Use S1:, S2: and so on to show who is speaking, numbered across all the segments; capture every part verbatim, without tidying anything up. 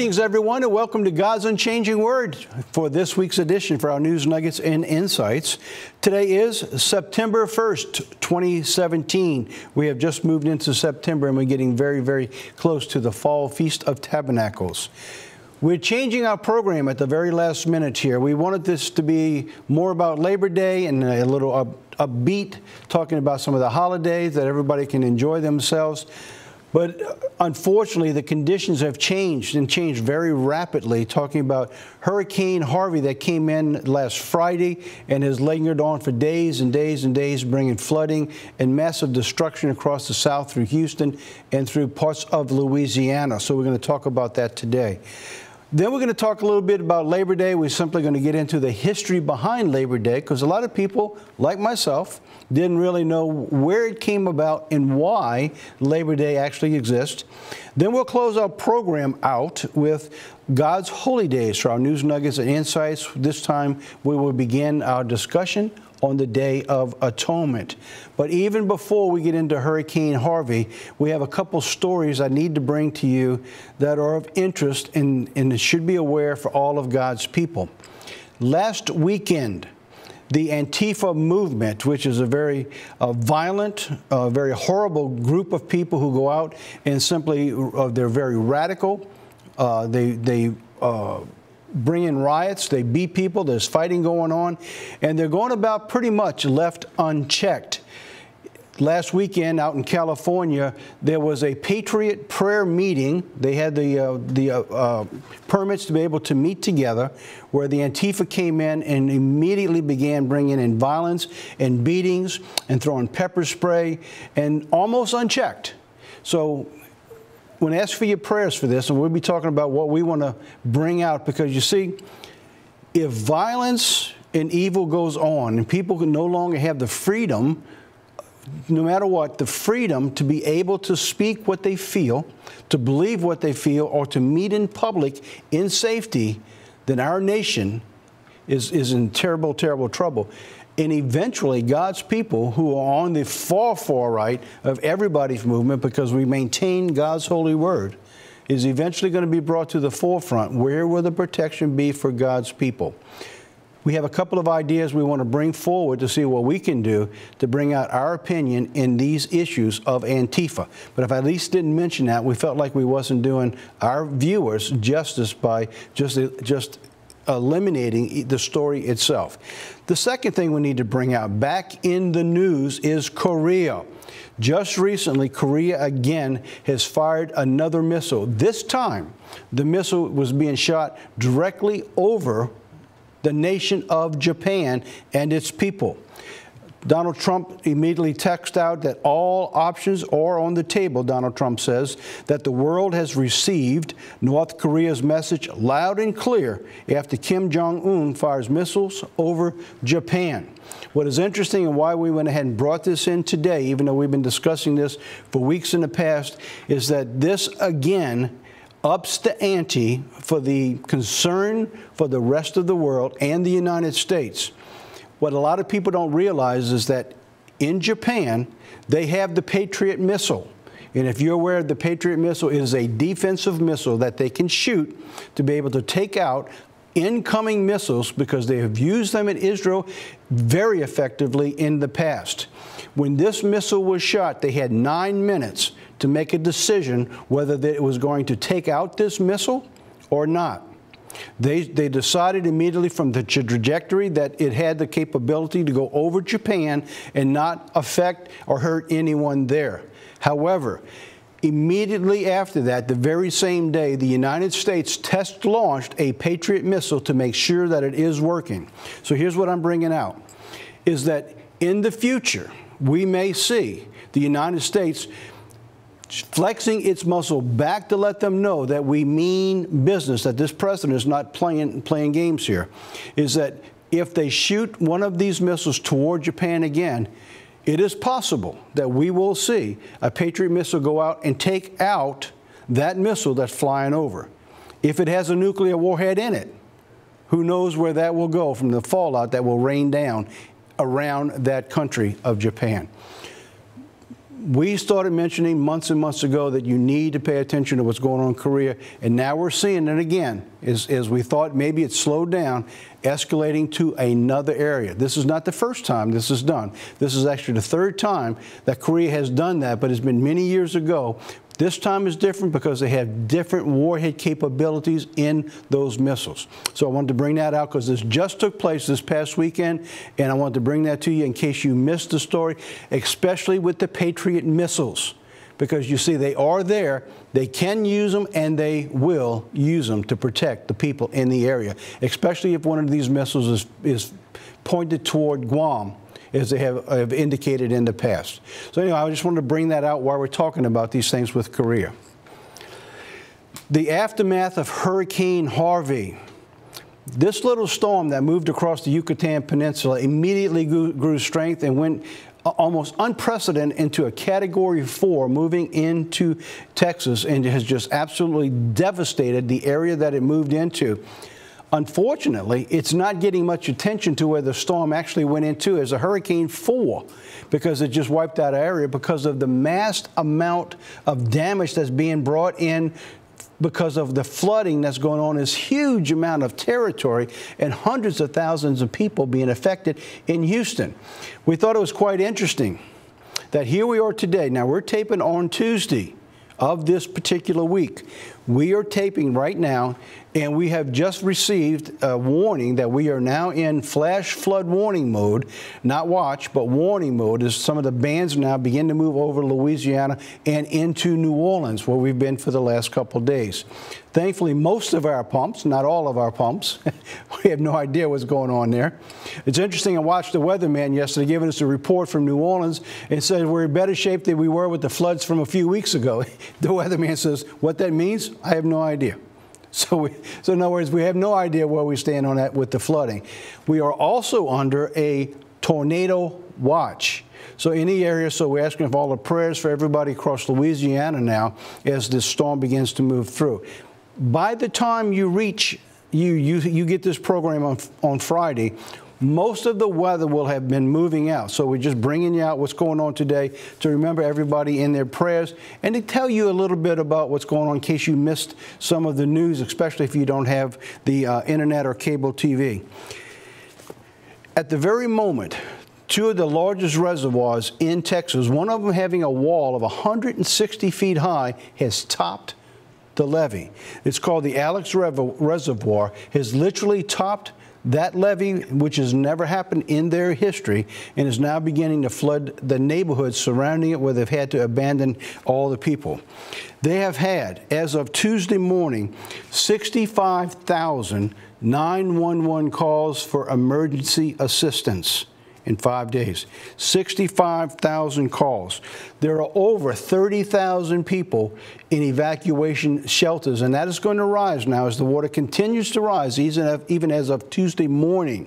S1: Greetings, everyone, and welcome to God's Unchanging Word for this week's edition for our News Nuggets and Insights. Today is September first, twenty seventeen. We have just moved into September, and we're getting very, very close to the Fall Feast of Tabernacles. We're changing our program at the very last minute here. We wanted this to be more about Labor Day and a little up, upbeat, talking about some of the holidays that everybody can enjoy themselves. But unfortunately, the conditions have changed and changed very rapidly, talking about Hurricane Harvey that came in last Friday and has lingered on for days and days and days, bringing flooding and massive destruction across the South through Houston and through parts of Louisiana. So we're going to talk about that today. Then we're going to talk a little bit about Labor Day. We're simply going to get into the history behind Labor Day, because a lot of people, like myself, didn't really know where it came about and why Labor Day actually exists. Then we'll close our program out with God's Holy Days for our News Nuggets and Insights. This time we will begin our discussion on the Day of Atonement. But even before we get into Hurricane Harvey, we have a couple stories I need to bring to you that are of interest and, and should be aware for all of God's people. Last weekend, the Antifa movement, which is a very uh, violent, uh, very horrible group of people who go out and simply, uh, they're very radical. Uh, they, they, uh, bring in riots, they beat people, there's fighting going on, and they're going about pretty much left unchecked. Last weekend out in California, there was a Patriot prayer meeting. They had the, uh, the uh, uh, permits to be able to meet together, where the Antifa came in and immediately began bringing in violence and beatings and throwing pepper spray, and almost unchecked. So I'm going to ask for your prayers for this, and we'll be talking about what we want to bring out, because you see, if violence and evil goes on and people can no longer have the freedom, no matter what, the freedom to be able to speak what they feel, to believe what they feel, or to meet in public in safety, then our nation is, is in terrible, terrible trouble. And eventually, God's people who are on the far, far right of everybody's movement, because we maintain God's holy word, is eventually going to be brought to the forefront. Where will the protection be for God's people? We have a couple of ideas we want to bring forward to see what we can do to bring out our opinion in these issues of Antifa. But if I at least didn't mention that, we felt like we wasn't doing our viewers justice by just, just eliminating the story itself. The second thing we need to bring out back in the news is Korea. Just recently, Korea again has fired another missile. This time, the missile was being shot directly over the nation of Japan and its people. Donald Trump immediately texted out that all options are on the table. Donald Trump says that the world has received North Korea's message loud and clear after Kim Jong-un fires missiles over Japan. What is interesting and why we went ahead and brought this in today, even though we've been discussing this for weeks in the past, is that this again ups the ante for the concern for the rest of the world and the United States. What a lot of people don't realize is that in Japan, they have the Patriot missile. And if you're aware, the Patriot missile is a defensive missile that they can shoot to be able to take out incoming missiles, because they have used them in Israel very effectively in the past. When this missile was shot, they had nine minutes to make a decision whether it was going to take out this missile or not. They, they decided immediately from the trajectory that it had the capability to go over Japan and not affect or hurt anyone there. However, immediately after that, the very same day, the United States test launched a Patriot missile to make sure that it is working. So here's what I'm bringing out, is that in the future, we may see the United States flexing its muscle back to let them know that we mean business, that this president is not playing, playing games here, is that if they shoot one of these missiles toward Japan again, it is possible that we will see a Patriot missile go out and take out that missile that's flying over. If it has a nuclear warhead in it, who knows where that will go from the fallout that will rain down around that country of Japan. We started mentioning months and months ago that you need to pay attention to what's going on in Korea, and now we're seeing it again, as, as we thought maybe it slowed down, escalating to another area. This is not the first time this is done. This is actually the third time that Korea has done that, but it's been many years ago. This time is different because they have different warhead capabilities in those missiles. So I wanted to bring that out because this just took place this past weekend, and I wanted to bring that to you in case you missed the story, especially with the Patriot missiles. Because you see, they are there, they can use them, and they will use them to protect the people in the area, especially if one of these missiles is, is pointed toward Guam, as they have, have indicated in the past. So anyway, I just wanted to bring that out while we're talking about these things with Korea. The aftermath of Hurricane Harvey. This little storm that moved across the Yucatan Peninsula immediately grew, grew strength and went almost unprecedented into a Category four, moving into Texas, and has just absolutely devastated the area that it moved into. Unfortunately, it's not getting much attention to where the storm actually went into as a Hurricane four, because it just wiped out an area because of the mass amount of damage that's being brought in because of the flooding that's going on, this huge amount of territory and hundreds of thousands of people being affected in Houston. We thought it was quite interesting that here we are today. Now, we're taping on Tuesday of this particular week. We are taping right now, and we have just received a warning that we are now in flash flood warning mode, not watch, but warning mode, as some of the bands now begin to move over Louisiana and into New Orleans, where we've been for the last couple of days. Thankfully, most of our pumps, not all of our pumps, we have no idea what's going on there. It's interesting, I watched the weatherman yesterday giving us a report from New Orleans and said we're in better shape than we were with the floods from a few weeks ago. The weatherman says, what that means, I have no idea. So, we, so in other words, we have no idea where we stand on that with the flooding. We are also under a tornado watch. So in the area, so we're asking for all the prayers for everybody across Louisiana now as this storm begins to move through. By the time you reach, you, you, you get this program on, on Friday, most of the weather will have been moving out. So we're just bringing you out what's going on today to remember everybody in their prayers and to tell you a little bit about what's going on in case you missed some of the news, especially if you don't have the uh, internet or cable T V. At the very moment, two of the largest reservoirs in Texas, one of them having a wall of one hundred sixty feet high, has topped the levee. It's called the Alex Reservoir, has literally topped that levee, which has never happened in their history, and is now beginning to flood the neighborhoods surrounding it, where they've had to abandon all the people. They have had, as of Tuesday morning, sixty-five thousand nine one one calls for emergency assistance in five days. sixty-five thousand calls. There are over thirty thousand people in evacuation shelters, and that is going to rise now as the water continues to rise, even as of Tuesday morning.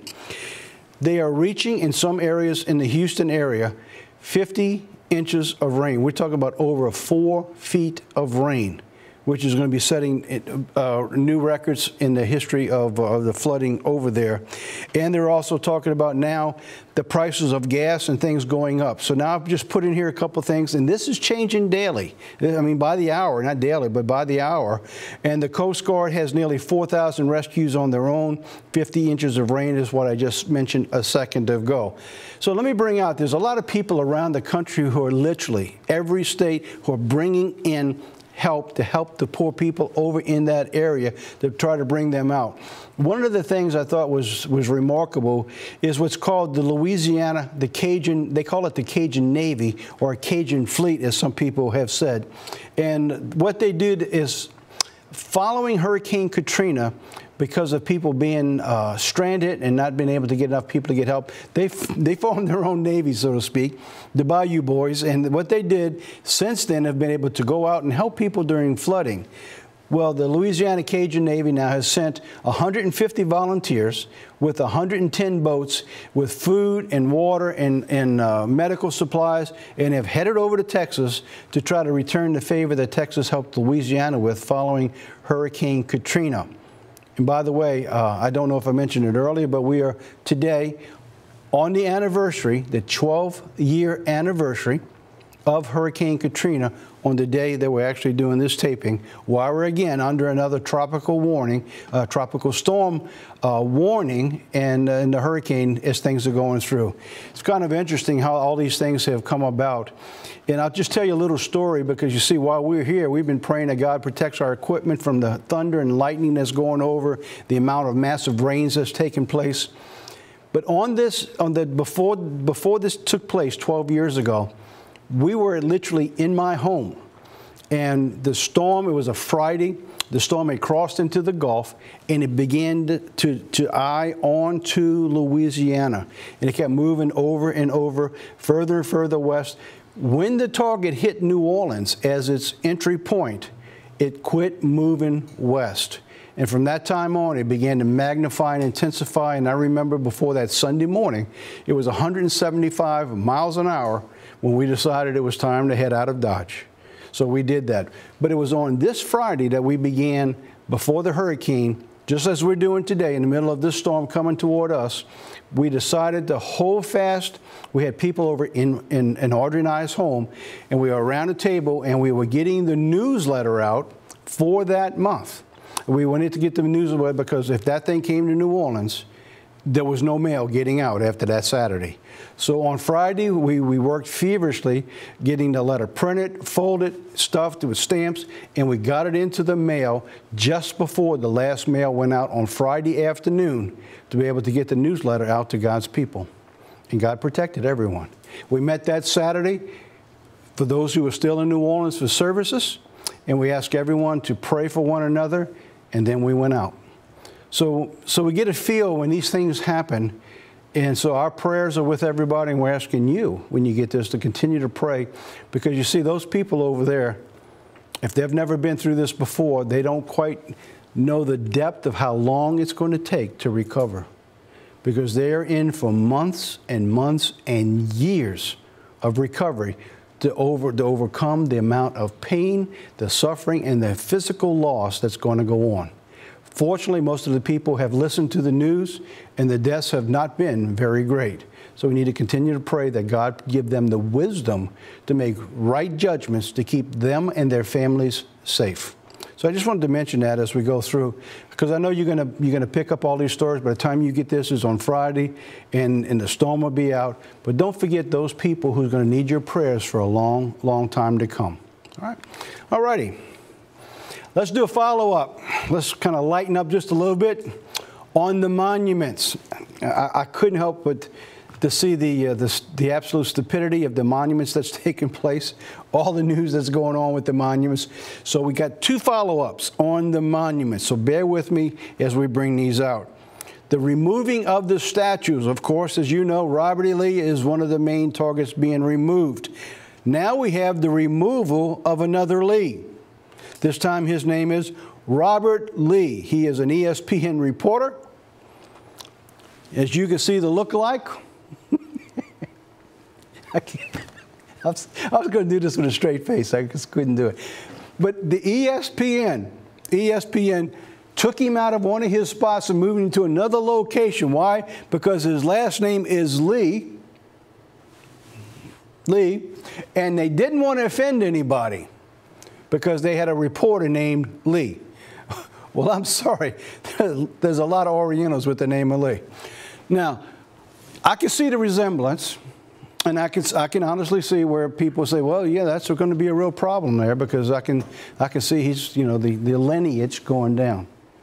S1: They are reaching, in some areas in the Houston area, fifty inches of rain. We're talking about over four feet of rain, which is going to be setting uh, new records in the history of, uh, of the flooding over there. And they're also talking about now the prices of gas and things going up. So now I've just put in here a couple things, and this is changing daily. I mean, by the hour, not daily, but by the hour. And the Coast Guard has nearly four thousand rescues on their own. fifty inches of rain is what I just mentioned a second ago. So let me bring out, there's a lot of people around the country who are literally, every state, who are bringing in help to help the poor people over in that area to try to bring them out. One of the things I thought was, was remarkable is what's called the Louisiana, the Cajun, they call it the Cajun Navy, or a Cajun Fleet, as some people have said. And what they did is, following Hurricane Katrina, because of people being uh, stranded and not being able to get enough people to get help, they, they formed their own Navy, so to speak, the Bayou Boys. And what they did since then have been able to go out and help people during flooding. Well, the Louisiana Cajun Navy now has sent one hundred fifty volunteers with one hundred ten boats with food and water and, and uh, medical supplies, and have headed over to Texas to try to return the favor that Texas helped Louisiana with following Hurricane Katrina. And by the way, uh, I don't know if I mentioned it earlier, but we are today on the anniversary, the twelve year anniversary of Hurricane Katrina on the day that we're actually doing this taping, while we're again under another tropical warning, uh, tropical storm uh, warning, and, uh, and the hurricane as things are going through. It's kind of interesting how all these things have come about. And I'll just tell you a little story, because you see, while we're here, we've been praying that God protects our equipment from the thunder and lightning that's going over, the amount of massive rains that's taking place. But on this, on the before before this took place twelve years ago, we were literally in my home, and the storm, it was a Friday, the storm had crossed into the Gulf, and it began to, to, to eye on to Louisiana, and it kept moving over and over, further and further west. When the target hit New Orleans as its entry point, it quit moving west. And from that time on, it began to magnify and intensify. And I remember before that Sunday morning, it was one hundred seventy-five miles an hour when we decided it was time to head out of Dodge. So we did that. But it was on this Friday that we began, before the hurricane, just as we're doing today, in the middle of this storm coming toward us, we decided to hold fast. We had people over in, in, in Audrey and I's home, and we were around a table, and we were getting the newsletter out for that month. We wanted to get the newsletter because if that thing came to New Orleans, there was no mail getting out after that Saturday. So on Friday, we, we worked feverishly getting the letter printed, folded, stuffed with stamps, and we got it into the mail just before the last mail went out on Friday afternoon to be able to get the newsletter out to God's people. And God protected everyone. We met that Saturday for those who were still in New Orleans for services, and we asked everyone to pray for one another, and then we went out. So, so we get a feel when these things happen, and so our prayers are with everybody, and we're asking you, when you get this, to continue to pray, because you see, those people over there, if they've never been through this before, they don't quite know the depth of how long it's going to take to recover, because they're in for months and months and years of recovery to, over, to overcome the amount of pain, the suffering, and the physical loss that's going to go on. Fortunately, most of the people have listened to the news, and the deaths have not been very great. So we need to continue to pray that God give them the wisdom to make right judgments to keep them and their families safe. So I just wanted to mention that as we go through, because I know you're going to you're going to pick up all these stories. By the time you get this, is on Friday, and, and the storm will be out. But don't forget those people who's going to need your prayers for a long, long time to come. All right. All righty. Let's do a follow-up. Let's kind of lighten up just a little bit on the monuments. I, I couldn't help but to see the, uh, the, the absolute stupidity of the monuments that's taking place, all the news that's going on with the monuments. So we got two follow-ups on the monuments. So bear with me as we bring these out. The removing of the statues, of course, as you know, Robert E. Lee is one of the main targets being removed. Now we have the removal of another Lee. This time his name is Robert Lee. He is an E S P N reporter. As you can see the look-alike. I, I was, I was going to do this with a straight face. I just couldn't do it. But the E S P N, E S P N took him out of one of his spots and moved him to another location. Why? Because his last name is Lee. Lee. And they didn't want to offend anybody, because they had a reporter named Lee. Well, I'm sorry. There's a lot of Orientals with the name of Lee. Now, I can see the resemblance, and I can, I can honestly see where people say, well, yeah, that's going to be a real problem there, because I can, I can see he's, you know, the, the lineage going down.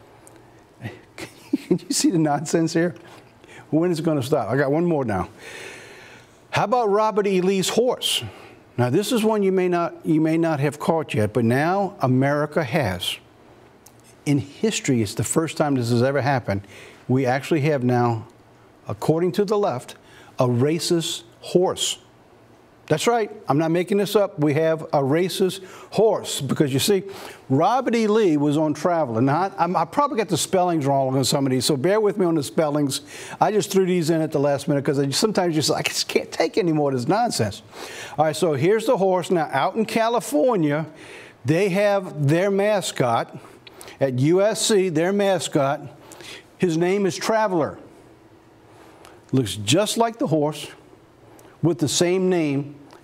S1: Can you see the nonsense here? When is it going to stop? I got one more now. How about Robert E. Lee's horse? Now, this is one you may not, you may not have caught yet, but now America has. In history, it's the first time this has ever happened. We actually have now, according to the left, a racist horse. That's right. I'm not making this up. We have a racist horse, because you see, Robert E. Lee was on Traveler. Now, I, I probably got the spellings wrong on some of these, so bear with me on the spellings. I just threw these in at the last minute because sometimes you just, I just can't take any more of this nonsense. All right, so here's the horse. Now, out in California, they have their mascot. At U S C, their mascot, his name is Traveler. Looks just like the horse, with the same name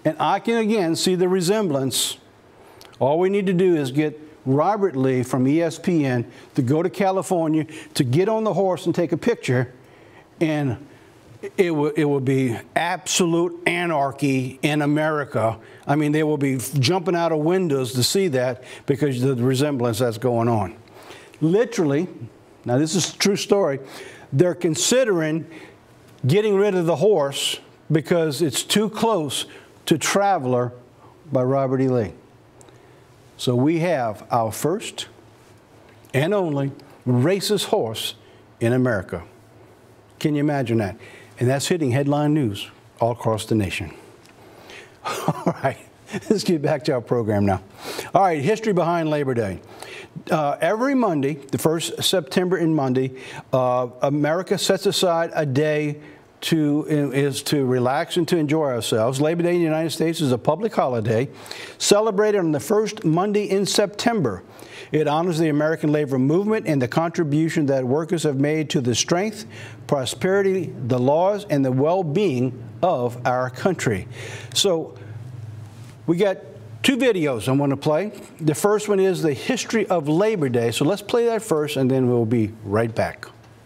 S1: And I can again see the resemblance. All we need to do is get Robert Lee from E S P N to go to California to get on the horse and take a picture, and it will, it will be absolute anarchy in America. I mean, they will be jumping out of windows to see that because of the resemblance that's going on. Literally, now this is a true story, they're considering getting rid of the horse because it's too close to Traveler by Robert E. Lee. So we have our first and only racist horse in America. Can you imagine that? And that's hitting headline news all across the nation. All right, let's get back to our program now. All right, history behind Labor Day. Uh, every Monday, the first of September in Monday, uh, America sets aside a day to is to relax and to enjoy ourselves. Labor Day in the United States is a public holiday celebrated on the first Monday in September. It honors the American labor movement and the contribution that workers have made to the strength, prosperity, the laws, and the well-being of our country. So we got two videos I want to play. The first one is the history of Labor Day. So let's play that first, and then we'll be right back.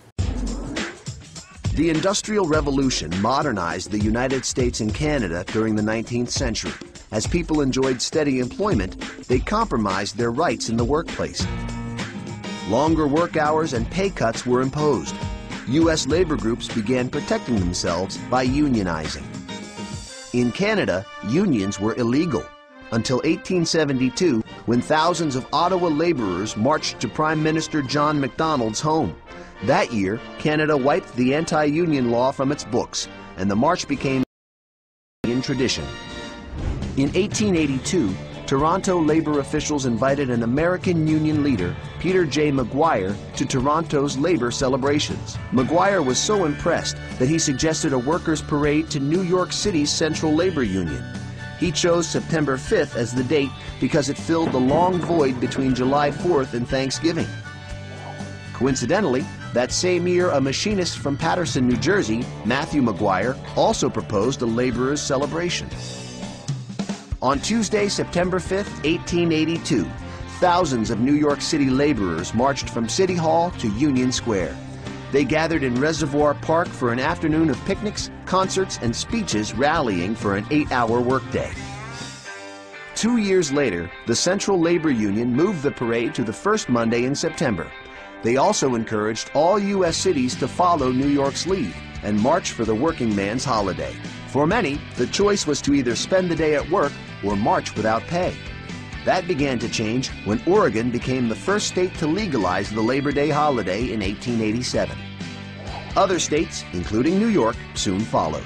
S2: The Industrial Revolution modernized the United States and Canada during the nineteenth century. As people enjoyed steady employment, they compromised their rights in the workplace. Longer work hours and pay cuts were imposed. U S labor groups began protecting themselves by unionizing. In Canada, unions were illegal until eighteen seventy-two, when thousands of Ottawa laborers marched to Prime Minister John Macdonald's home. That year, Canada wiped the anti-union law from its books, and the march became a tradition. In eighteen eighty-two, Toronto labor officials invited an American union leader, Peter J. McGuire, to Toronto's labor celebrations. McGuire was so impressed that he suggested a workers' parade to New York City's Central Labor Union. He chose September fifth as the date because it filled the long void between July fourth and Thanksgiving. Coincidentally, that same year, a machinist from Paterson, New Jersey, Matthew McGuire, also proposed a laborers' celebration. On Tuesday, September fifth, eighteen eighty-two, thousands of New York City laborers marched from City Hall to Union Square. They gathered in Reservoir Park for an afternoon of picnics, concerts, and speeches rallying for an eight-hour workday. Two years later, the Central Labor Union moved the parade to the first Monday in September. They also encouraged all U S cities to follow New York's lead and march for the working man's holiday. For many, the choice was to either spend the day at work or march without pay. That began to change when Oregon became the first state to legalize the Labor Day holiday in eighteen eighty-seven. Other states, including New York, soon followed.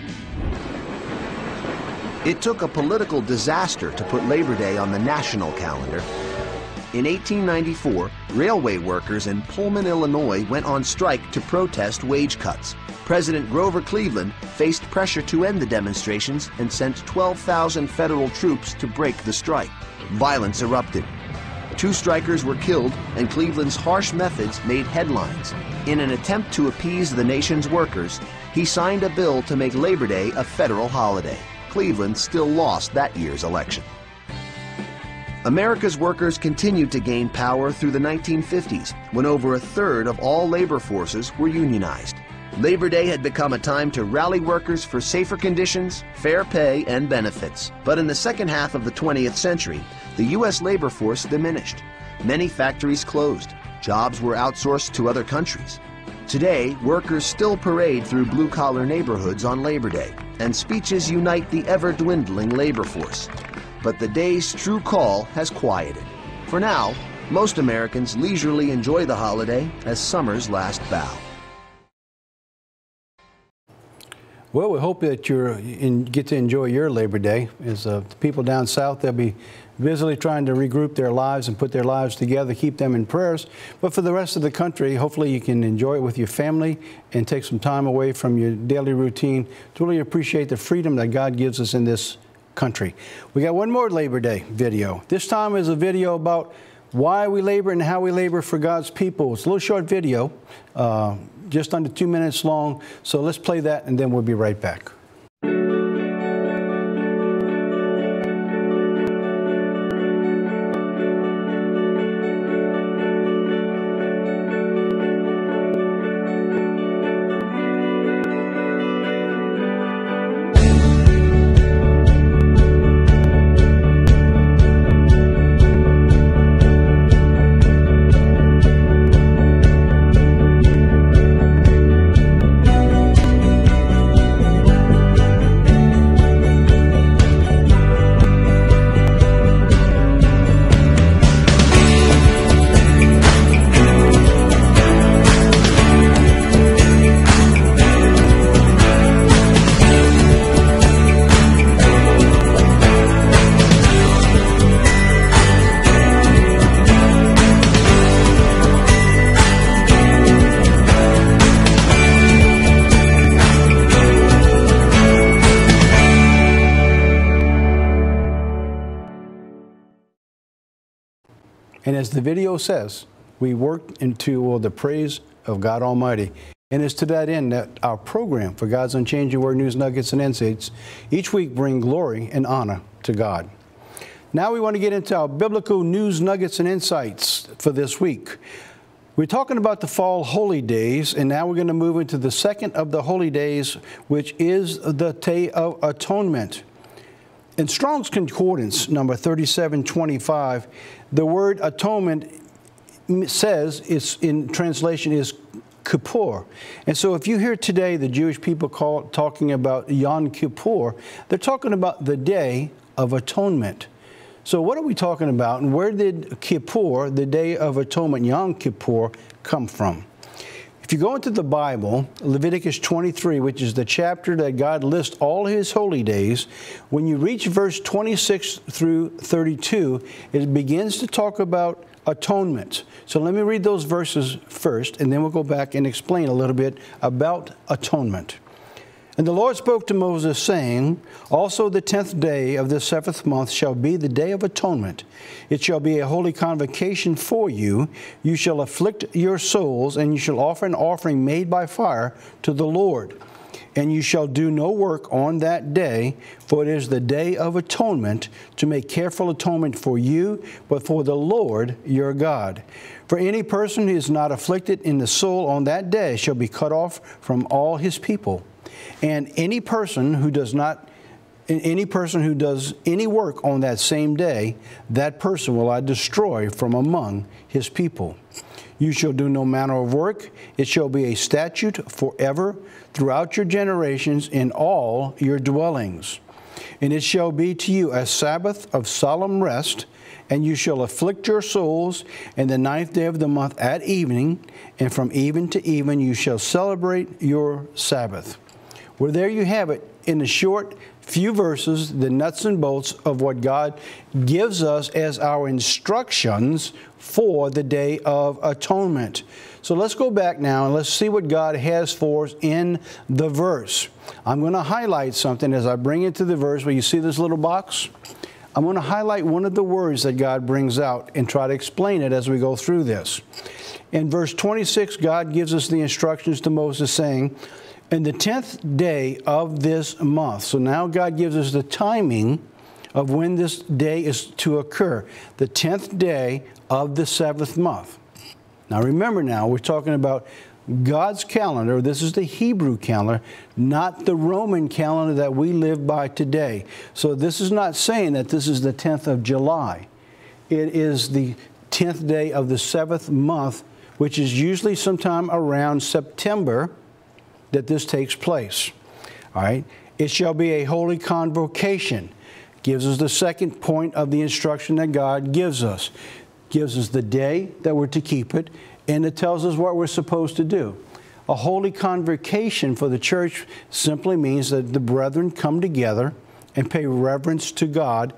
S2: It took a political disaster to put Labor Day on the national calendar. In eighteen ninety-four, railway workers in Pullman, Illinois went on strike to protest wage cuts. President Grover Cleveland faced pressure to end the demonstrations and sent twelve thousand federal troops to break the strike. Violence erupted. Two strikers were killed, and Cleveland's harsh methods made headlines. In an attempt to appease the nation's workers, he signed a bill to make Labor Day a federal holiday. Cleveland still lost that year's election. America's workers continued to gain power through the nineteen fifties, when over a third of all labor forces were unionized. Labor Day had become a time to rally workers for safer conditions, fair pay, and benefits. But in the second half of the twentieth century, the U S labor force diminished. Many factories closed. Jobs were outsourced to other countries. Today, workers still parade through blue-collar neighborhoods on Labor Day, and speeches unite the ever-dwindling labor force. But the day's true call has quieted. For now, most Americans leisurely enjoy the holiday as summer's last bow.
S1: Well, we hope that you get to enjoy your Labor Day. As uh, the people down south, they'll be busily trying to regroup their lives and put their lives together, keep them in prayers. But for the rest of the country, hopefully you can enjoy it with your family and take some time away from your daily routine to really appreciate the freedom that God gives us in this country. We got one more Labor Day video. This time is a video about why we labor and how we labor for God's people. It's a little short video, uh, just under two minutes long. So let's play that and then we'll be right back. And as the video says, we work into well, the praise of God Almighty. And it's to that end that our program for God's Unchanging Word News Nuggets and Insights each week bring glory and honor to God. Now we want to get into our biblical news nuggets and insights for this week. We're talking about the fall holy days, and now we're going to move into the second of the holy days, which is the Day of Atonement. In Strong's Concordance, number thirty-seven twenty-five, the word atonement says, it's in translation, is Kippur. And so if you hear today the Jewish people call, talking about Yom Kippur, they're talking about the Day of Atonement. So what are we talking about, and where did Kippur, the Day of Atonement, Yom Kippur, come from? If you go into the Bible, Leviticus twenty-three, which is the chapter that God lists all his holy days, when you reach verse twenty-six through thirty-two, it begins to talk about atonement. So let me read those verses first, and then we'll go back and explain a little bit about atonement. And the Lord spoke to Moses, saying, also the tenth day of this seventh month shall be the Day of Atonement. It shall be a holy convocation for you. You shall afflict your souls, and you shall offer an offering made by fire to the Lord. And you shall do no work on that day, for it is the Day of Atonement, to make careful atonement for you, but for the Lord your God. For any person who is not afflicted in the soul on that day shall be cut off from all his people. And any person who does not, any person who does any work on that same day, that person will I destroy from among his people. You shall do no manner of work. It shall be a statute forever throughout your generations in all your dwellings. And it shall be to you a Sabbath of solemn rest, and you shall afflict your souls in the ninth day of the month at evening, and from even to even you shall celebrate your Sabbath. Well, there you have it in a short few verses, the nuts and bolts of what God gives us as our instructions for the Day of Atonement. So let's go back now and let's see what God has for us in the verse. I'm going to highlight something as I bring it to the verse where you see this little box. I'm going to highlight one of the words that God brings out and try to explain it as we go through this. In verse twenty-six, God gives us the instructions to Moses saying, in the tenth day of this month. So now God gives us the timing of when this day is to occur. The tenth day of the seventh month. Now remember now, we're talking about God's calendar. This is the Hebrew calendar, not the Roman calendar that we live by today. So this is not saying that this is the tenth of July. It is the tenth day of the seventh month, which is usually sometime around September that this takes place. All right. It shall be a holy convocation. Gives us the second point of the instruction that God gives us. Gives us the day that we're to keep it, and it tells us what we're supposed to do. A holy convocation for the church simply means that the brethren come together and pay reverence to God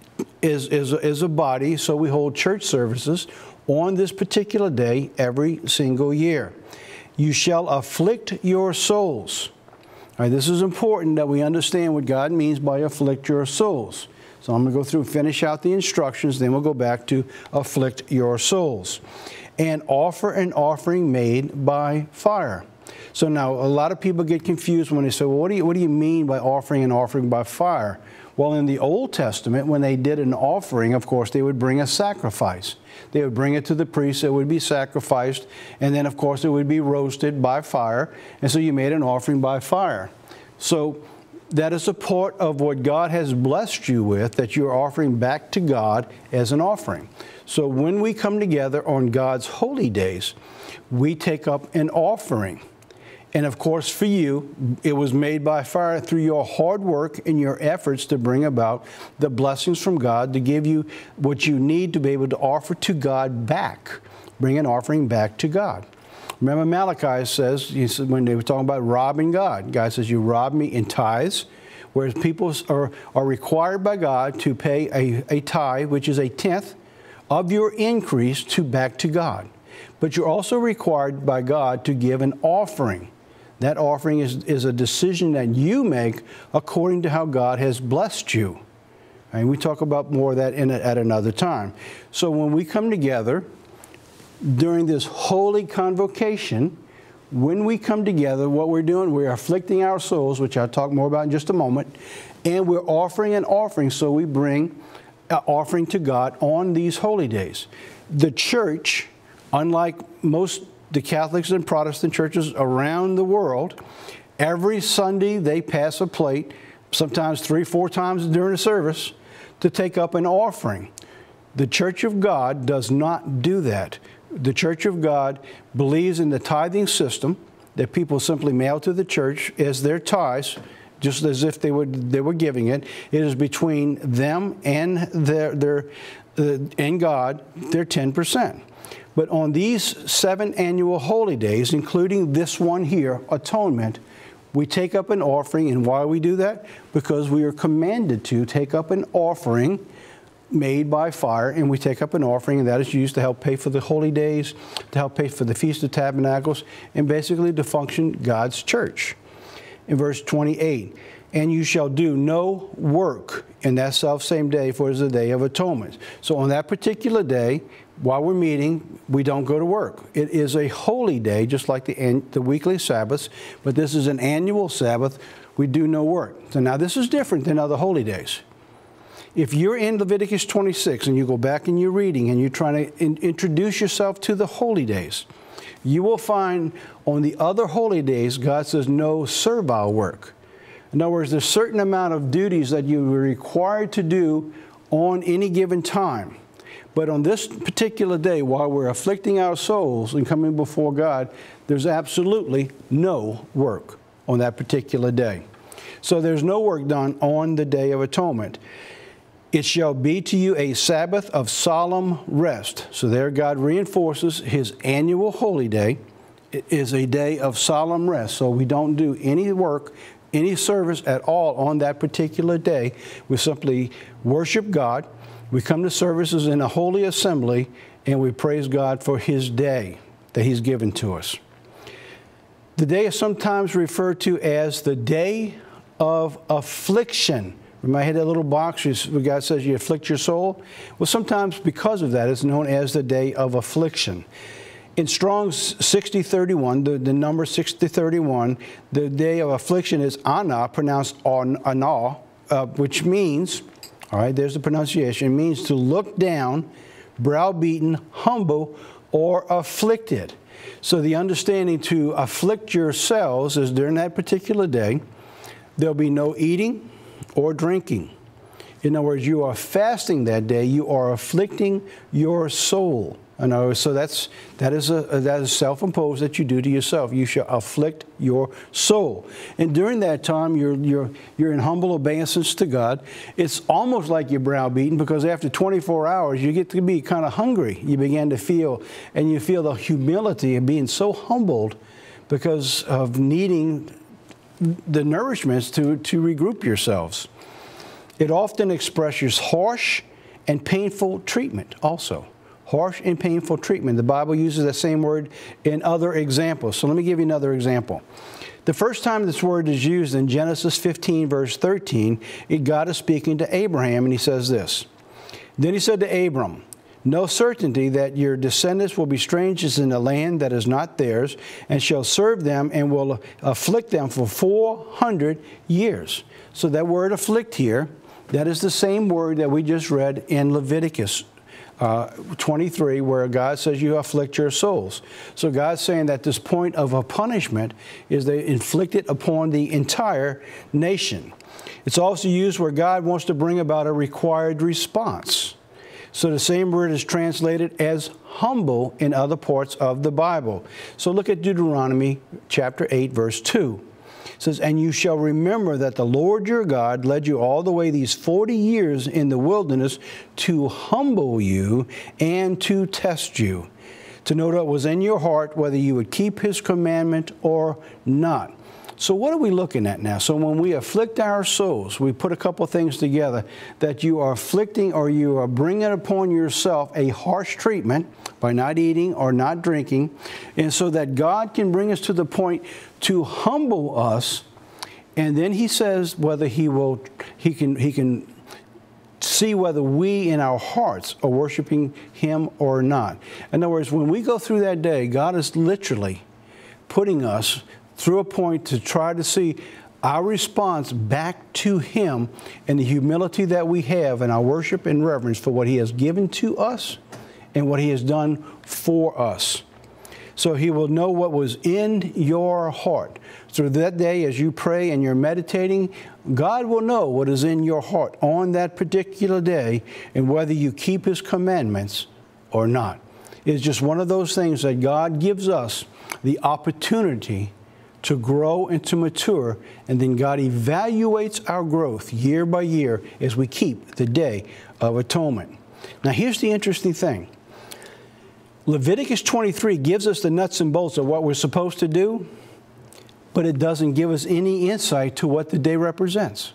S1: as, as, as a body. So we hold church services on this particular day every single year. You shall afflict your souls. All right, this is important that we understand what God means by afflict your souls. So I'm going to go through and finish out the instructions, then we'll go back to afflict your souls. And offer an offering made by fire. So now a lot of people get confused when they say, well, what do you, what do you mean by offering an offering by fire? Well, in the Old Testament, when they did an offering, of course, they would bring a sacrifice. They would bring it to the priest, it would be sacrificed, and then, of course, it would be roasted by fire, and so you made an offering by fire. So that is a part of what God has blessed you with, that you're offering back to God as an offering. So when we come together on God's holy days, we take up an offering. And of course, for you, it was made by fire through your hard work and your efforts to bring about the blessings from God, to give you what you need to be able to offer to God back, bring an offering back to God. Remember Malachi says, he said, when they were talking about robbing God, God says, you rob me in tithes, whereas people are, are required by God to pay a, a tithe, which is a tenth of your increase, to back to God. But you're also required by God to give an offering. That offering is, is a decision that you make according to how God has blessed you. And we talk about more of that in a, at another time. So when we come together during this holy convocation, when we come together, what we're doing, we're afflicting our souls, which I'll talk more about in just a moment, and we're offering an offering. So we bring an offering to God on these holy days. The church, unlike most the Catholics and Protestant churches around the world, every Sunday they pass a plate, sometimes three, four times during the service, to take up an offering. The Church of God does not do that. The Church of God believes in the tithing system that people simply mail to the church as their tithes, just as if they were they were giving it. It is between them and their their uh, and God, their ten percent. But on these seven annual holy days, including this one here, Atonement, we take up an offering. And why we do that? Because we are commanded to take up an offering made by fire, and we take up an offering, and that is used to help pay for the holy days, to help pay for the Feast of Tabernacles, and basically to function God's church. In verse twenty-eight, and you shall do no work in that self-same day, for it is the Day of Atonement. So on that particular day, while we're meeting, we don't go to work. It is a holy day, just like the, the weekly Sabbaths, but this is an annual Sabbath. We do no work. So now this is different than other holy days. If you're in Leviticus twenty-six and you go back in your reading and you're trying to in, introduce yourself to the holy days, you will find on the other holy days, God says no servile work. In other words, there's a certain amount of duties that you are required to do on any given time. But on this particular day, while we're afflicting our souls and coming before God, there's absolutely no work on that particular day. So there's no work done on the Day of Atonement. It shall be to you a Sabbath of solemn rest. So there God reinforces his annual holy day. It is a day of solemn rest. So we don't do any work, any service at all on that particular day. We simply worship God. We come to services in a holy assembly, and we praise God for his day that he's given to us. The day is sometimes referred to as the day of affliction. Remember, I had that little box where God says you afflict your soul? Well, sometimes because of that, it's known as the day of affliction. In Strong's sixty thirty-one, the, the number sixty thirty-one, the day of affliction is Anah, pronounced Anah, uh, which means, all right, there's the pronunciation, it means to look down, browbeaten, humble, or afflicted. So the understanding to afflict yourselves is during that particular day, there'll be no eating or drinking. In other words, you are fasting that day. You are afflicting your soul. In other words, so that's that is a that is self-imposed that you do to yourself. You shall afflict your soul. And during that time, you're you're you're in humble obeisance to God. It's almost like you're browbeaten, because after twenty-four hours, you get to be kind of hungry. You begin to feel, and you feel the humility of being so humbled because of needing the nourishments to, to regroup yourselves. It often expresses harsh and painful treatment also. Harsh and painful treatment. The Bible uses that same word in other examples. So let me give you another example. The first time this word is used in Genesis fifteen, verse thirteen, it, God is speaking to Abraham, and he says this. Then he said to Abram, know certainty that your descendants will be strangers in a land that is not theirs, and shall serve them and will afflict them for four hundred years. So that word afflict here, that is the same word that we just read in Leviticus uh, twenty-three, where God says you afflict your souls. So God's saying that this point of a punishment is they inflict it upon the entire nation. It's also used where God wants to bring about a required response. So the same word is translated as humble in other parts of the Bible. So look at Deuteronomy chapter eight, verse two. It says, and you shall remember that the Lord your God led you all the way these forty years in the wilderness to humble you and to test you, to know what was in your heart, whether you would keep his commandment or not. So what are we looking at now? So when we afflict our souls, we put a couple things together, that you are afflicting or you are bringing upon yourself a harsh treatment by not eating or not drinking, and so that God can bring us to the point to humble us, and then he says whether he will, he can, he can see whether we in our hearts are worshiping Him or not. In other words, when we go through that day, God is literally putting us through a point to try to see our response back to Him and the humility that we have in our worship and reverence for what He has given to us and what He has done for us. So He will know what was in your heart. So that day, as you pray and you're meditating, God will know what is in your heart on that particular day and whether you keep His commandments or not. It's just one of those things that God gives us the opportunity to grow and to mature, and then God evaluates our growth year by year as we keep the Day of Atonement. Now, here's the interesting thing. Leviticus twenty-three gives us the nuts and bolts of what we're supposed to do, but it doesn't give us any insight to what the day represents.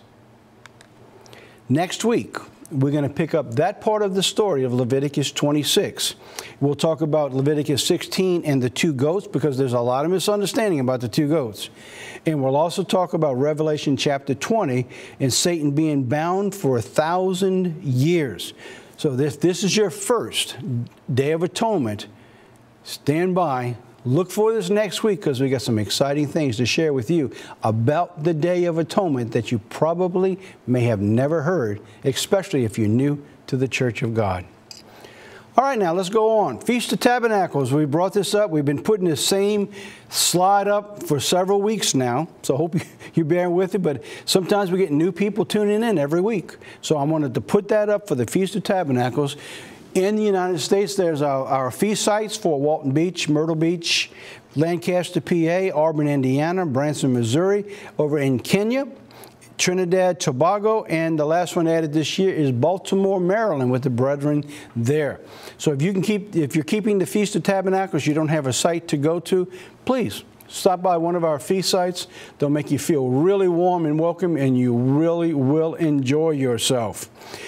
S1: Next week, we're going to pick up that part of the story of Leviticus twenty-six. We'll talk about Leviticus sixteen and the two goats, because there's a lot of misunderstanding about the two goats. And we'll also talk about Revelation chapter twenty and Satan being bound for a thousand years. So if this is your first Day of Atonement, stand by. Look for this next week, because we got some exciting things to share with you about the Day of Atonement that you probably may have never heard, especially if you're new to the Church of God. All right, now let's go on. Feast of Tabernacles. We brought this up. We've been putting the same slide up for several weeks now, so I hope you're bearing with it. But sometimes we get new people tuning in every week. So I wanted to put that up for the Feast of Tabernacles. In the United States, there's our, our feast sites for Walton Beach, Myrtle Beach, Lancaster, P A, Auburn, Indiana, Branson, Missouri, over in Kenya, Trinidad, Tobago, and the last one added this year is Baltimore, Maryland, with the brethren there. So if you can keep, if you're keeping the Feast of Tabernacles, you don't have a site to go to, please stop by one of our feast sites. They'll make you feel really warm and welcome, and you really will enjoy yourself.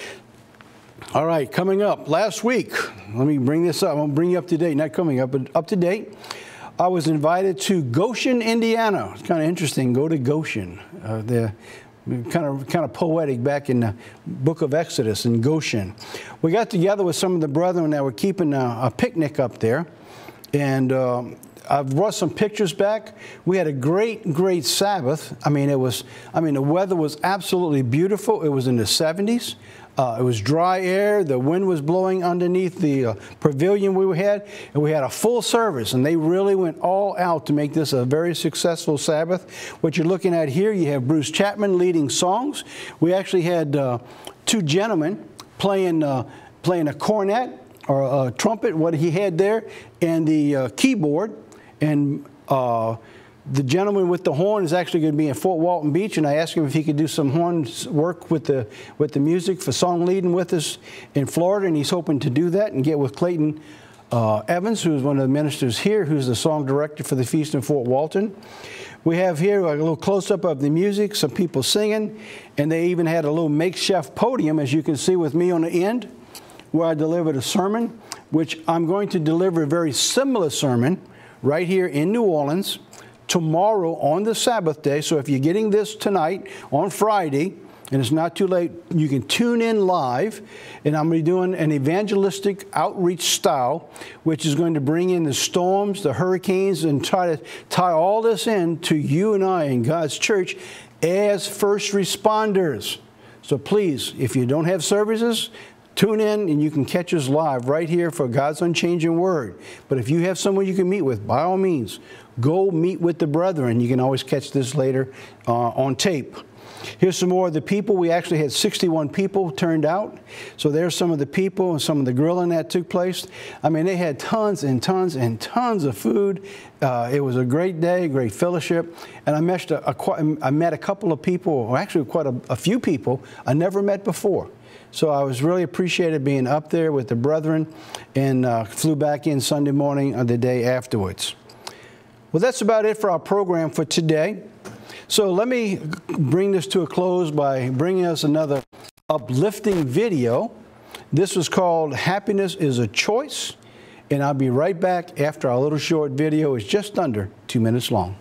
S1: All right, coming up last week, let me bring this up. I'm going to bring you up to date, not coming up, but up to date. I was invited to Goshen, Indiana. It's kind of interesting. Go to Goshen. Uh, the kind of kind of poetic back in the book of Exodus in Goshen. We got together with some of the brethren that were keeping a, a picnic up there, and um, I've brought some pictures back. We had a great, great Sabbath. I mean, it was. I mean, the weather was absolutely beautiful. It was in the seventies. Uh, it was dry air. The wind was blowing underneath the uh, pavilion we had, and we had a full service, and they really went all out to make this a very successful Sabbath. What you're looking at here, you have Bruce Chapman leading songs. We actually had uh, two gentlemen playing, uh, playing a cornet or a trumpet, what he had there, and the uh, keyboard, and uh, the gentleman with the horn is actually going to be in Fort Walton Beach, and I asked him if he could do some horn work with the with the music for song leading with us in Florida, and he's hoping to do that and get with Clayton uh, Evans, who's one of the ministers here, who's the song director for the Feast in Fort Walton. We have here a little close-up of the music, some people singing, and they even had a little makeshift podium, as you can see with me on the end, where I delivered a sermon, which I'm going to deliver a very similar sermon right here in New Orleans tomorrow on the Sabbath day. So if you're getting this tonight on Friday and it's not too late, you can tune in live, and I'm going to be doing an evangelistic outreach style, which is going to bring in the storms, the hurricanes, and try to tie all this in to you and I in God's church as first responders. So please, if you don't have services, tune in and you can catch us live right here for God's Unchanging Word. But if you have someone you can meet with, by all means, go meet with the brethren. You can always catch this later uh, on tape. Here's some more of the people. We actually had sixty-one people turned out. So there's some of the people and some of the grilling that took place. I mean, they had tons and tons and tons of food. Uh, it was a great day, great fellowship. And I met a, a, I met a couple of people, or actually quite a, a few people I never met before. So I was really appreciated being up there with the brethren, and uh, flew back in Sunday morning on the day afterwards. Well, that's about it for our program for today. So let me bring this to a close by bringing us another uplifting video. This was called Happiness is a Choice, and I'll be right back after our little short video is just under two minutes long.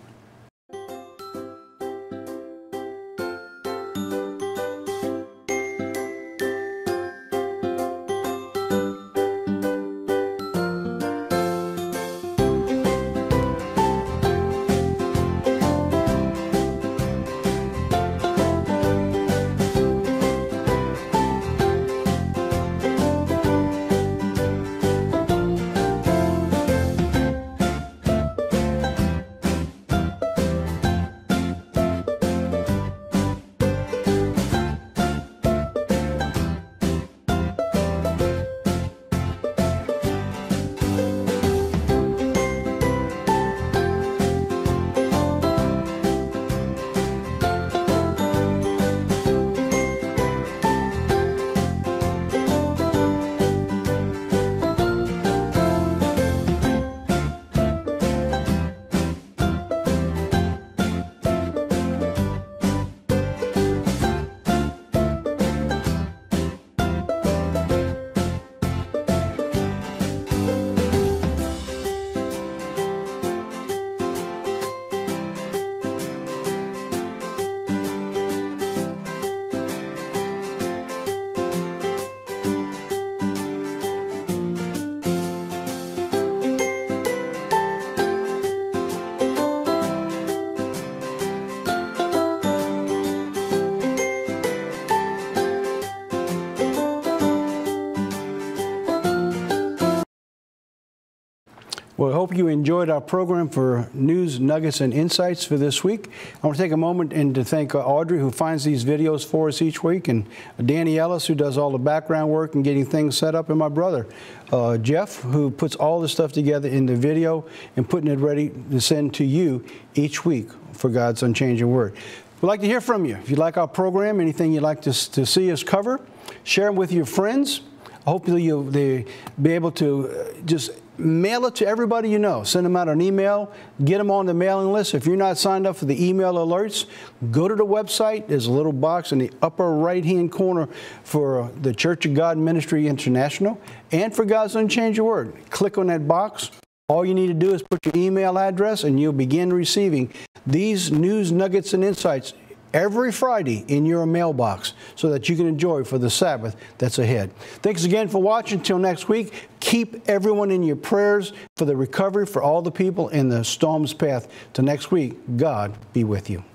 S1: Well, I hope you enjoyed our program for news, nuggets, and insights for this week. I want to take a moment and to thank uh, Audrey, who finds these videos for us each week, and Danny Ellis, who does all the background work and getting things set up, and my brother, uh, Jeff, who puts all the stuff together in the video and putting it ready to send to you each week for God's unchanging word. We'd like to hear from you. If you like our program, anything you'd like to, to see us cover, share them with your friends. Hopefully you'll they be able to just mail it to everybody you know. Send them out an email. Get them on the mailing list. If you're not signed up for the email alerts, go to the website. There's a little box in the upper right-hand corner for the Church of God Ministry International and for God's Unchanging Word. Click on that box. All you need to do is put your email address, and you'll begin receiving these news, nuggets, and insights every Friday in your mailbox so that you can enjoy for the Sabbath that's ahead. Thanks again for watching. Until next week, keep everyone in your prayers for the recovery for all the people in the storm's path. Till next week, God be with you.